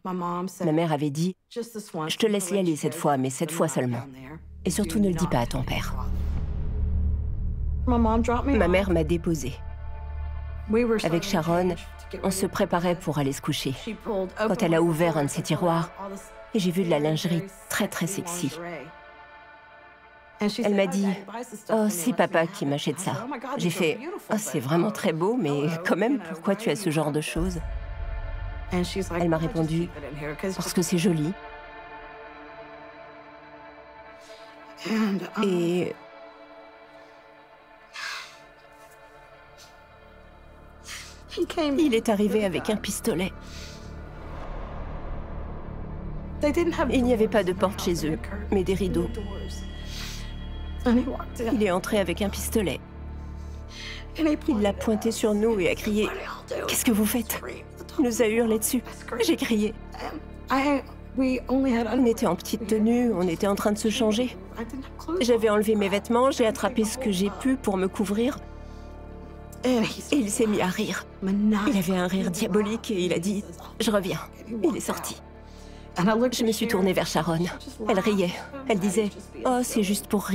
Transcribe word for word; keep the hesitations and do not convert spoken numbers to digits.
Ma mère avait dit « Je te laisse y aller cette fois, mais cette fois seulement. Et surtout ne le dis pas à ton père. » Ma mère m'a déposée. Avec Sharon, on se préparait pour aller se coucher. Quand elle a ouvert un de ses tiroirs, et j'ai vu de la lingerie très très sexy. Elle m'a dit « Oh, c'est papa qui m'achète ça. » J'ai fait « Oh, c'est vraiment très beau, mais quand même, pourquoi tu as ce genre de choses ?» Elle m'a répondu « Parce que c'est joli. » Et... il est arrivé avec un pistolet. Il n'y avait pas de porte chez eux, mais des rideaux. Il est entré avec un pistolet. Il l'a pointé sur nous et a crié « Qu'est-ce que vous faites ?» Il nous a hurlé dessus. J'ai crié. On était en petite tenue, on était en train de se changer. J'avais enlevé mes vêtements, j'ai attrapé ce que j'ai pu pour me couvrir. Et il s'est mis à rire. Il avait un rire diabolique et il a dit « Je reviens ». Il est sorti. Je me suis tournée vers Sharon. Elle riait. Elle disait « Oh, c'est juste pour rire ».